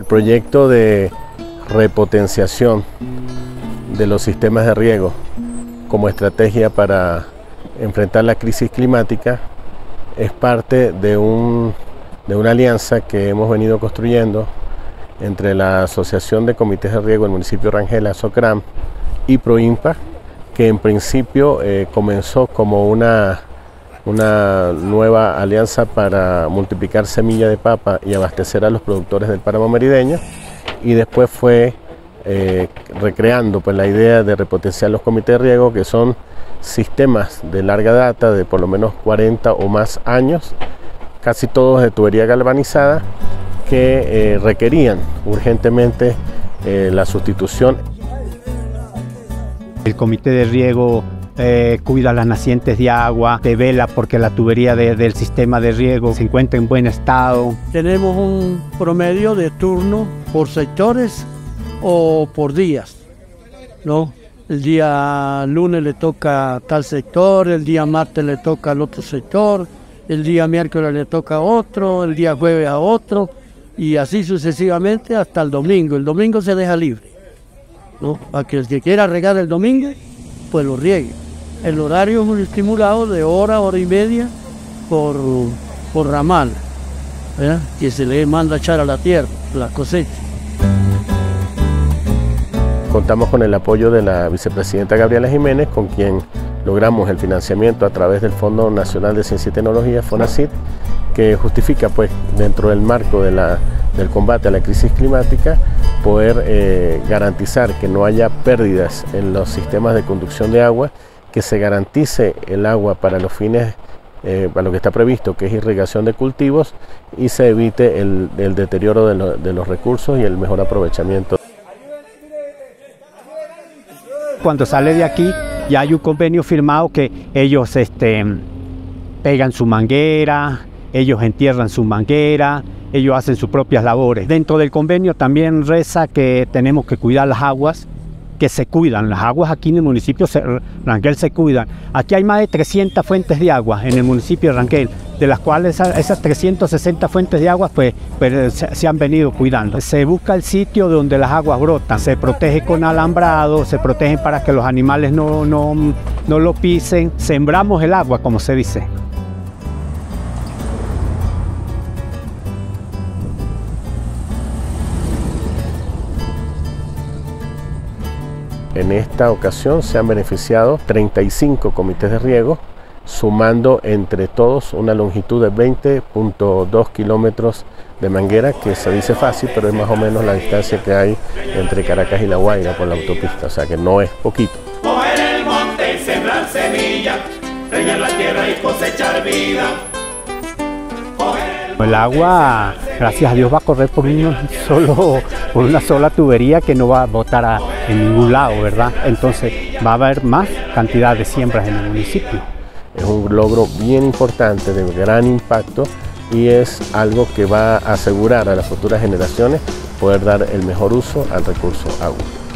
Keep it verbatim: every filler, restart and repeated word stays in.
proyecto de repotenciación de los sistemas de riego como estrategia para enfrentar la crisis climática es parte de, un, de una alianza que hemos venido construyendo entre la Asociación de Comités de Riego del municipio de Rangel, ASOCRAM, y PROINPA, que en principio eh, comenzó como una, una nueva alianza para multiplicar semilla de papa y abastecer a los productores del páramo merideño, y después fue eh, recreando pues, la idea de repotenciar los comités de riego, que son sistemas de larga data, de por lo menos cuarenta o más años, casi todos de tubería galvanizada, que eh, requerían urgentemente eh, la sustitución. El comité de riego eh, cuida las nacientes de agua, te vela porque la tubería de, del sistema de riego se encuentra en buen estado. Tenemos un promedio de turno por sectores o por días, ¿no? El día lunes le toca a tal sector, el día martes le toca al otro sector, el día miércoles le toca a otro, el día jueves a otro, y así sucesivamente hasta el domingo. El domingo se deja libre, ¿no? Para que el que quiera regar el domingo, pues lo riegue. El horario es muy estimulado de hora, hora y media por, por ramal, ¿verdad? Que se le manda a echar a la tierra, la cosecha. Contamos con el apoyo de la vicepresidenta Gabriela Jiménez, con quien logramos el financiamiento a través del Fondo Nacional de Ciencia y Tecnología, FONACYT, que justifica, pues, dentro del marco de la, del combate a la crisis climática, poder eh, garantizar que no haya pérdidas en los sistemas de conducción de agua, que se garantice el agua para los fines, eh, para lo que está previsto, que es irrigación de cultivos, y se evite el, el deterioro de, lo, de los recursos y el mejor aprovechamiento. Cuando sale de aquí ya hay un convenio firmado que ellos este, pegan su manguera, ellos entierran su manguera, ellos hacen sus propias labores. Dentro del convenio también reza que tenemos que cuidar las aguas, que se cuidan. Las aguas aquí en el municipio de Rangel se cuidan. Aquí hay más de trescientas fuentes de agua en el municipio de Rangel, de las cuales esas, esas trescientas sesenta fuentes de agua pues, pues se, se han venido cuidando. Se busca el sitio donde las aguas brotan, se protege con alambrado, se protegen para que los animales no, no, no lo pisen. Sembramos el agua, como se dice. En esta ocasión se han beneficiado treinta y cinco comités de riego, sumando entre todos una longitud de veinte punto dos kilómetros de manguera, que se dice fácil, pero es más o menos la distancia que hay entre Caracas y La Guaira por la autopista, o sea que no es poquito. Coger el monte y sembrar semillas, regar la tierra y cosechar vida. El agua, gracias a Dios, va a correr por, un solo, por una sola tubería que no va a botar a, en ningún lado, ¿verdad? Entonces va a haber más cantidad de siembras en el municipio. Es un logro bien importante, de gran impacto, y es algo que va a asegurar a las futuras generaciones poder dar el mejor uso al recurso agua.